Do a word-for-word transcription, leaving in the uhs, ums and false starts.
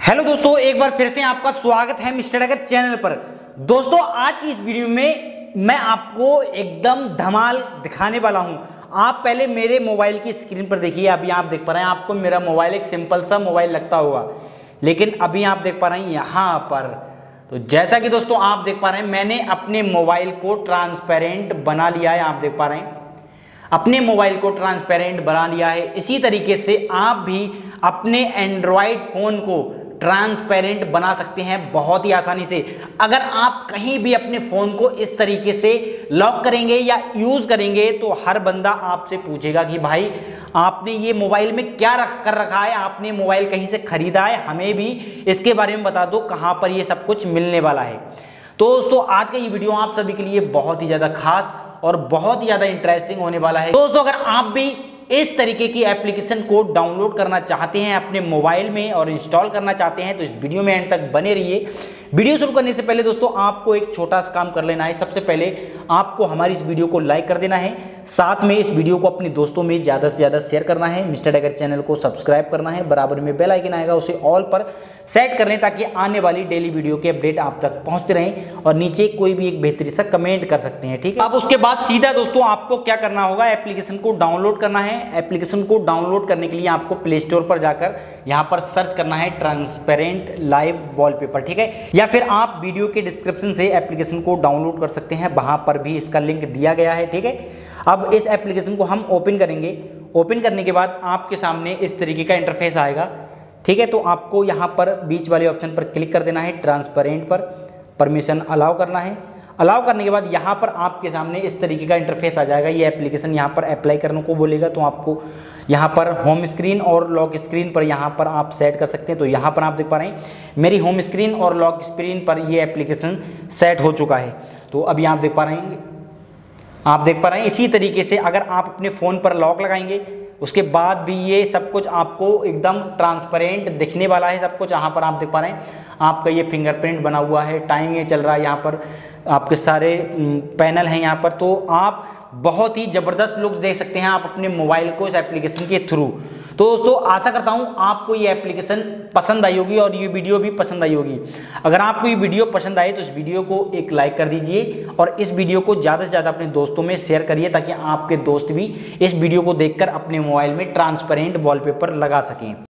Hello दोस्तों, एक बार फिर से आपका स्वागत है मिस्टर डैगर चैनल पर। दोस्तों, आज की इस वीडियो में मैं आपको एकदम धमाल दिखाने वाला हूं। आप पहले मेरे मोबाइल की स्क्रीन पर देखिए। अभी आप देख पा रहे हैं, आपको मेरा मोबाइल एक सिंपल सा मोबाइल लगता होगा, लेकिन अभी आप देख पा रहे हैं यहाँ पर, तो जैसा कि दोस्तों आप देख पा रहे हैं, मैंने अपने मोबाइल को ट्रांसपेरेंट बना लिया है। आप देख पा रहे हैं, अपने मोबाइल को ट्रांसपेरेंट बना लिया है। इसी तरीके से आप भी अपने एंड्रॉयड फोन को ट्रांसपेरेंट बना सकते हैं बहुत ही आसानी से। अगर आप कहीं भी अपने फोन को इस तरीके से लॉक करेंगे या यूज करेंगे तो हर बंदा आपसे पूछेगा कि भाई आपने ये मोबाइल में क्या रख कर रखा है, आपने मोबाइल कहीं से खरीदा है, हमें भी इसके बारे में बता दो, कहां पर ये सब कुछ मिलने वाला है। तो दोस्तों, आज का ये वीडियो आप सभी के लिए बहुत ही ज्यादा खास और बहुत ही ज्यादा इंटरेस्टिंग होने वाला है। दोस्तों, अगर आप भी इस तरीके की एप्लीकेशन को डाउनलोड करना चाहते हैं अपने मोबाइल में और इंस्टॉल करना चाहते हैं तो इस वीडियो में एंड तक बने रहिए। वीडियो शुरू करने से पहले दोस्तों आपको एक छोटा सा काम कर लेना है। सबसे पहले आपको हमारी इस वीडियो को लाइक कर देना है, साथ में इस वीडियो को अपने दोस्तों में ज़्यादा से ज़्यादा शेयर करना है। मिस्टर डैगर चैनल को सब्सक्राइब करना है, बराबर में बेल आइकन आएगा उसे ऑल पर सेट कर लें ताकि आने वाली डेली वीडियो के अपडेट आप तक पहुंचते रहें। और नीचे कोई भी एक बेहतरीन सा कमेंट कर सकते हैं, ठीक है। अब उसके बाद सीधा दोस्तों आपको क्या करना होगा, एप्लीकेशन को डाउनलोड करना है। एप्लीकेशन को डाउनलोड करने के लिए आपको प्ले स्टोर पर जाकर यहाँ पर सर्च करना है ट्रांसपेरेंट लाइव वॉलपेपर, ठीक है। या फिर आप वीडियो के डिस्क्रिप्शन से एप्लीकेशन को डाउनलोड कर सकते हैं, वहां पर भी इसका लिंक दिया गया है, ठीक है। अब इस एप्लीकेशन को हम ओपन करेंगे। ओपन करने के बाद आपके सामने इस तरीके का इंटरफेस आएगा, ठीक है। तो आपको यहाँ पर बीच वाले ऑप्शन पर क्लिक कर देना है, ट्रांसपेरेंट पर परमिशन अलाउ करना है। अलाउ करने के बाद यहाँ पर आपके सामने इस तरीके का इंटरफेस आ जाएगा। ये एप्लीकेशन यहाँ पर अप्लाई करने को बोलेगा, तो आपको यहाँ पर होम स्क्रीन और लॉक स्क्रीन पर यहाँ पर आप सेट कर सकते हैं। तो यहाँ पर आप देख पा रहे हैं मेरी होम स्क्रीन और लॉक स्क्रीन पर ये एप्लीकेशन सेट हो चुका है। तो अभी आप देख पा रहे हैं आप देख पा रहे हैं इसी तरीके से अगर आप अपने फ़ोन पर लॉक लगाएंगे उसके बाद भी ये सब कुछ आपको एकदम ट्रांसपेरेंट दिखने वाला है। सब कुछ यहाँ पर आप देख पा रहे हैं, आपका ये फिंगरप्रिंट बना हुआ है, टाइम ये चल रहा है, यहाँ पर आपके सारे पैनल हैं यहाँ पर। तो आप बहुत ही ज़बरदस्त लुक देख सकते हैं आप अपने मोबाइल को इस एप्लीकेशन के थ्रू। तो दोस्तों, आशा करता हूँ आपको ये एप्लीकेशन पसंद आई होगी और ये वीडियो भी पसंद आई होगी। अगर आपको ये वीडियो पसंद आए तो इस वीडियो को एक लाइक कर दीजिए और इस वीडियो को ज़्यादा से ज़्यादा अपने दोस्तों में शेयर करिए ताकि आपके दोस्त भी इस वीडियो को देखकर अपने मोबाइल में ट्रांसपेरेंट वॉलपेपर लगा सकें।